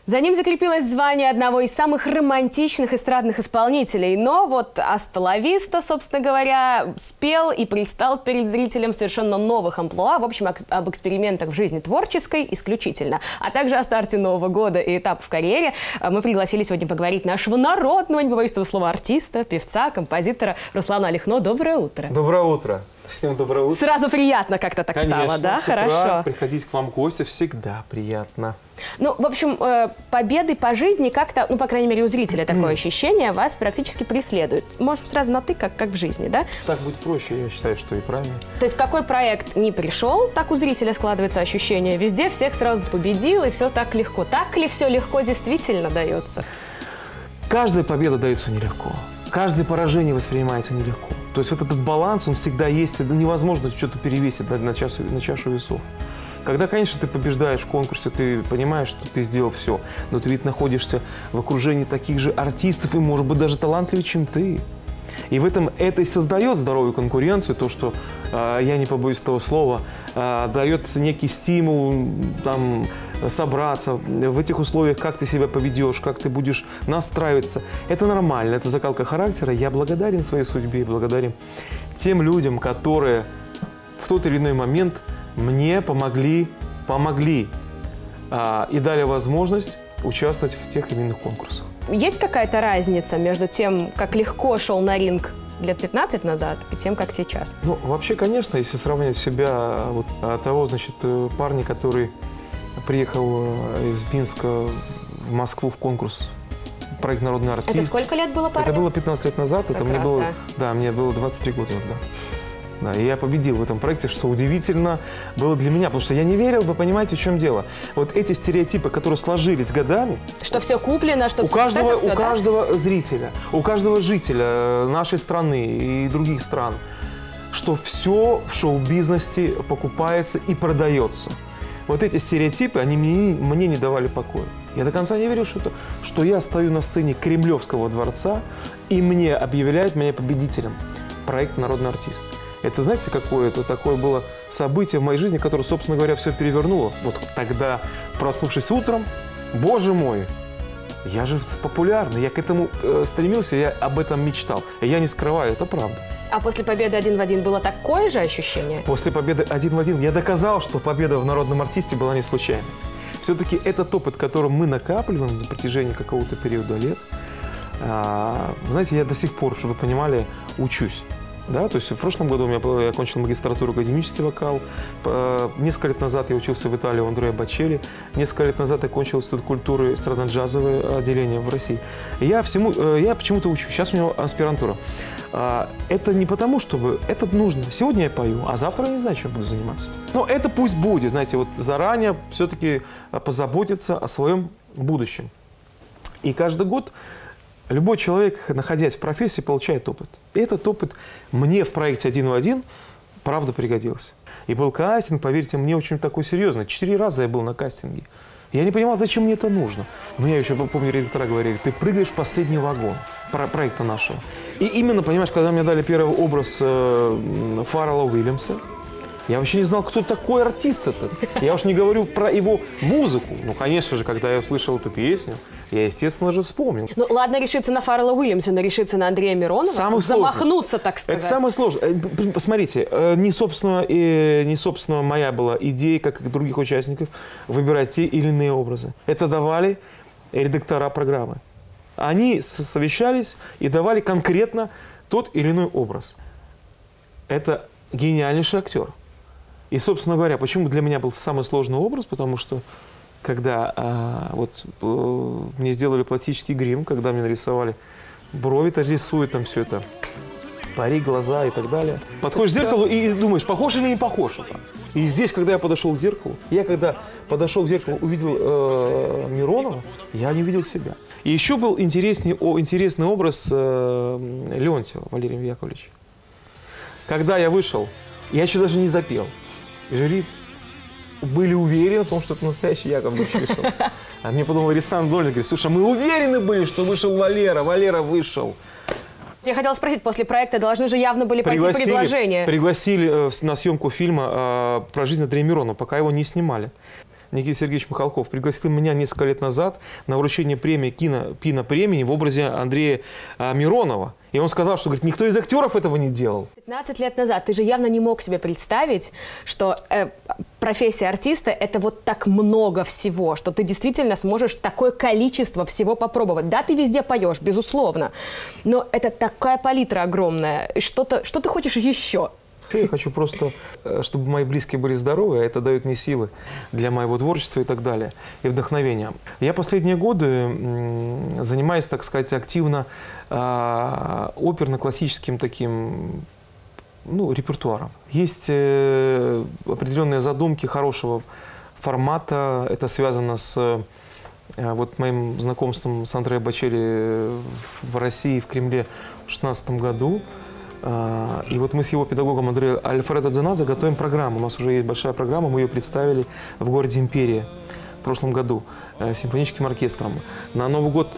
За ним закрепилось звание одного из самых романтичных эстрадных исполнителей. Но вот Аста ла виста, собственно говоря, спел и предстал перед зрителем в совершенно новых амплуа. В общем, об экспериментах в жизни творческой исключительно. А также о старте Нового года и этапах в карьере мы пригласили сегодня поговорить нашего народного, не побоюсь этого слова, артиста, певца, композитора Руслана Алихно. Доброе утро. Доброе утро. Всем доброе утро. Сразу приятно как-то так стало, да? Хорошо. Приходить к вам в гости всегда приятно. Ну, в общем, победы по жизни как-то, ну, по крайней мере, у зрителя такое ощущение, вас практически преследует. Может, сразу на «ты», как в жизни, да? Так будет проще, я считаю, что и правильно. То есть в какой проект не пришел, так у зрителя складывается ощущение. Везде всех сразу победил, и все так легко. Так ли все легко действительно дается? Каждая победа дается нелегко. Каждое поражение воспринимается нелегко. То есть вот этот баланс, он всегда есть. Это невозможно что-то перевесить на чашу весов. Когда, конечно, ты побеждаешь в конкурсе, ты понимаешь, что ты сделал все, но ты ведь находишься в окружении таких же артистов и, может быть, даже талантливее, чем ты. И в этом это и создает здоровую конкуренцию, то, что, я не побоюсь этого слова, дает некий стимул там, собраться в этих условиях, как ты себя поведешь, как ты будешь настраиваться. Это нормально, это закалка характера. Я благодарен своей судьбе, благодарен тем людям, которые в тот или иной момент мне помогли и дали возможность участвовать в тех или иных конкурсах. Есть какая-то разница между тем, как легко шел на ринг лет 15 назад и тем, как сейчас? Ну, вообще, конечно, если сравнивать себя вот, того, значит, парня, который приехал из Минска в Москву в конкурс проект «Народный артист». Это сколько лет было парню? Это было 15 лет назад. Как это мне раз, было, да, мне было 23 года тогда. Да, и я победил в этом проекте, что удивительно было для меня, потому что я не верил, вы понимаете, в чем дело. Вот эти стереотипы, которые сложились годами. Что все куплено, что у каждого, все, у каждого зрителя, у каждого жителя нашей страны и других стран, что все в шоу-бизнесе покупается и продается. Вот эти стереотипы, они мне не давали покоя. Я до конца не верил, что я стою на сцене Кремлевского дворца, и мне объявляют меня победителем проекта «Народный артист». Это, знаете, какое-то такое было событие в моей жизни, которое, собственно говоря, все перевернуло. Вот тогда, проснувшись утром, боже мой, я же популярный, я к этому стремился, я об этом мечтал. И я не скрываю, это правда. А после победы 1 в 1 было такое же ощущение? После победы 1 в 1 я доказал, что победа в «Народном артисте» была не случайной. Все-таки этот опыт, который мы накапливаем на протяжении какого-то периода лет, знаете, я до сих пор, чтобы вы понимали, учусь. Да, то есть в прошлом году я окончил магистратуру академический вокал. Несколько лет назад я учился в Италии у Андреа Бачелли. Несколько лет назад я окончил Институт культуры эстрадно-джазовое отделение в России. Я почему-то учусь. Сейчас у него аспирантура. Это не потому, чтобы это нужно. Сегодня я пою, а завтра я не знаю, чем буду заниматься. Но это пусть будет, знаете, вот заранее все-таки позаботиться о своем будущем. И каждый год любой человек, находясь в профессии, получает опыт. И этот опыт мне в проекте 1 в 1 правда пригодился. И был кастинг, поверьте мне, очень такой серьезный. 4 раза я был на кастинге. Я не понимал, зачем мне это нужно. Мне еще, помню, редактора говорили, ты прыгаешь в последний вагон проекта нашего. И именно, понимаешь, когда мне дали первый образ Фаррелла Уильямса, я вообще не знал, кто такой артист этот. Я уж не говорю про его музыку. Ну, конечно же, когда я услышал эту песню, я, естественно же, вспомнил. Ну, ладно решиться на Фаррелла Уильямса, но решиться на Андрея Миронова, замахнуться, так сказать. Это самое сложное. Посмотрите, не собственно моя была идея, как и других участников, выбирать те или иные образы. Это давали редактора программы. Они совещались и давали конкретно тот или иной образ. Это гениальнейший актер. И, собственно говоря, почему для меня был самый сложный образ? Потому что, когда мне сделали пластический грим, когда мне нарисовали брови-то рисуют, там все это, парик, глаза и так далее. Подходишь к зеркалу и думаешь, похож или не похож это? И здесь, когда я подошел к зеркалу, увидел Миронова, я не увидел себя. И еще был интересный образ Леонтьева Валерия Яковлевича. Когда я вышел, я еще даже не запел. Жюри были уверены в том, что это настоящий Яковлевич вышел. А мне потом Александр Дольник говорит, слушай, мы уверены были, что вышел Валера вышел. Я хотела спросить, после проекта должны же явно были пойти предложения. Пригласили на съемку фильма про жизнь Андрея Миронова, пока его не снимали. Никита Сергеевич Михалков пригласил меня несколько лет назад на вручение премии кинопремии в образе Андрея Миронова. И он сказал, что, говорит, никто из актеров этого не делал. 15 лет назад ты же явно не мог себе представить, что профессия артиста – это вот так много всего, что ты действительно сможешь такое количество всего попробовать. Да, ты везде поешь, безусловно, но это такая палитра огромная. Что ты хочешь еще? Я хочу просто, чтобы мои близкие были здоровы, а это дает мне силы для моего творчества и так далее, и вдохновения. Я последние годы занимаюсь, так сказать, активно оперно-классическим таким, репертуаром. Есть определенные задумки хорошего формата, это связано с моим знакомством с Андреа Бочелли в России, в Кремле в 2016 году. И вот мы с его педагогом Андреа Альфредо Дзенадзе готовим программу. У нас уже есть большая программа, мы ее представили в городе Империя в прошлом году симфоническим оркестром. На Новый год,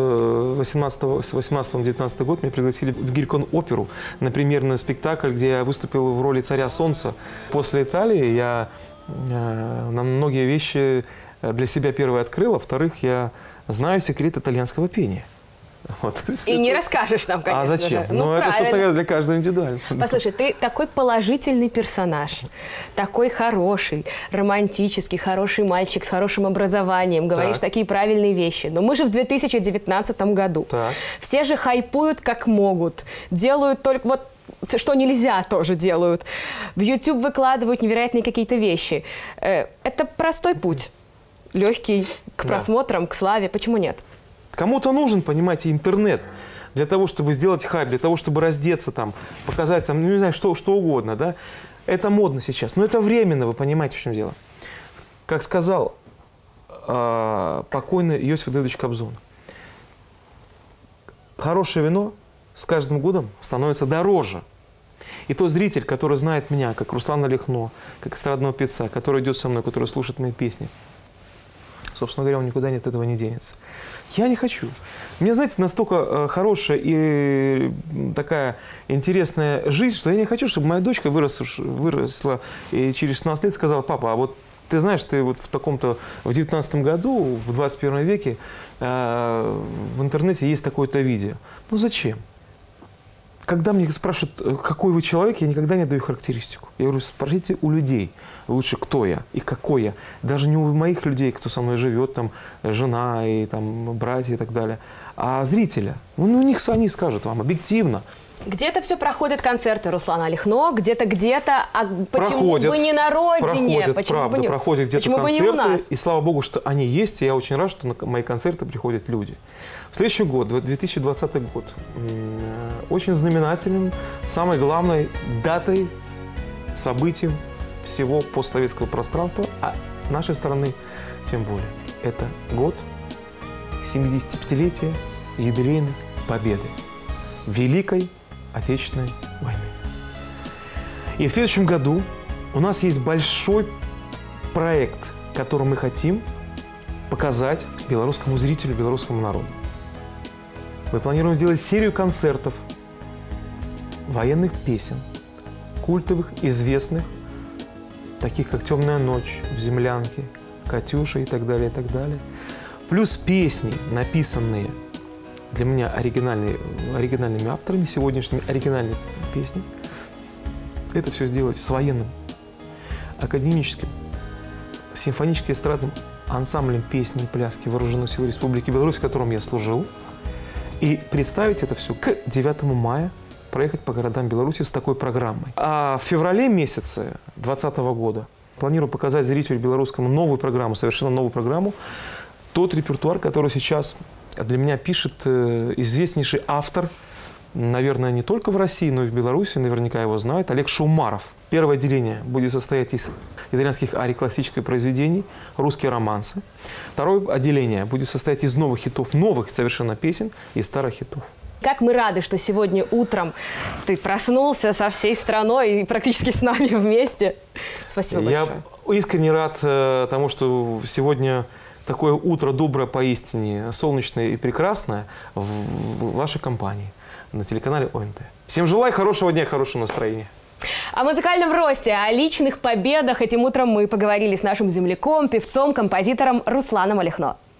18-19 год, меня пригласили в Геликон-оперу на премьерный спектакль, где я выступил в роли царя солнца. После Италии я на многие вещи для себя первое открыл, а во-вторых, я знаю секрет итальянского пения. Вот. И не расскажешь нам, конечно. А зачем? Же. Это, собственно говоря, для каждого индивидуально. Послушай, ты такой положительный персонаж, такой хороший, романтический, хороший мальчик с хорошим образованием, говоришь такие правильные вещи. Но мы же в 2019 году. Так. Все же хайпуют как могут, делают только вот что нельзя, тоже делают. В YouTube выкладывают невероятные какие-то вещи. Это простой путь, легкий к просмотрам, к славе. Почему нет? Кому-то нужен, понимаете, интернет для того, чтобы сделать хайп, для того, чтобы раздеться там, показать там, не знаю, что угодно, да. Это модно сейчас, но это временно, вы понимаете, в чем дело. Как сказал покойный Иосиф Давыдович Кобзон, хорошее вино с каждым годом становится дороже. И тот зритель, который знает меня, как Руслана Лихно, как эстрадного певца, который идет со мной, который слушает мои песни, собственно говоря, он никуда от этого не денется. Я не хочу. Мне, знаете, настолько хорошая и такая интересная жизнь, что я не хочу, чтобы моя дочка выросла и через 16 лет сказала: папа, а вот ты знаешь, ты вот в таком-то, в 19 году, в 21 веке в интернете есть такое-то видео. Ну зачем? Когда мне спрашивают, какой вы человек, я никогда не даю характеристику. Я говорю, спросите у людей лучше, кто я и какой я. Даже не у моих людей, кто со мной живет, там, жена и там, братья и так далее, а зрителя. У них они скажут вам объективно. Где-то все проходят концерты Руслана Лихно, где-то, а почему проходят, бы не на родине? Проходят, почему правда, бы не, проходят где-то концерты. Не у нас? И слава богу, что они есть, и я очень рад, что на мои концерты приходят люди. В следующий год, 2020 год, очень знаменательным, самой главной датой, событием всего постсоветского пространства, а нашей страны тем более. Это год 75-летия юбилейной победы Великой Отечественной войны. И в следующем году у нас есть большой проект, который мы хотим показать белорусскому зрителю, белорусскому народу. Мы планируем сделать серию концертов, военных песен, культовых, известных, таких как «Темная ночь», «В землянке», «Катюша» и так далее, и так далее. Плюс песни, написанные для меня оригинальными авторами, сегодняшними оригинальные песни. Это все сделать с военным, академическим, симфоническим эстрадным ансамблем песни и пляски Вооруженных сил Республики Беларусь, в котором я служил. И представить это все к 9 мая, проехать по городам Беларуси с такой программой. А в феврале месяце 2020 года планирую показать зрителю белорусскому новую программу, совершенно новую программу, тот репертуар, который сейчас для меня пишет известнейший автор, наверное, не только в России, но и в Беларуси, наверняка его знают, Олег Шаумаров. Первое отделение будет состоять из итальянских арий классических произведений, русские романсы. Второе отделение будет состоять из новых хитов, новых совершенно песен и старых хитов. Как мы рады, что сегодня утром ты проснулся со всей страной и практически с нами вместе. Спасибо большое. Я искренне рад тому, что сегодня такое утро доброе поистине, солнечное и прекрасное в вашей компании на телеканале ОНТ. Всем желаю хорошего дня, хорошего настроения. О музыкальном росте, о личных победах этим утром мы поговорили с нашим земляком, певцом, композитором Русланом Алихно.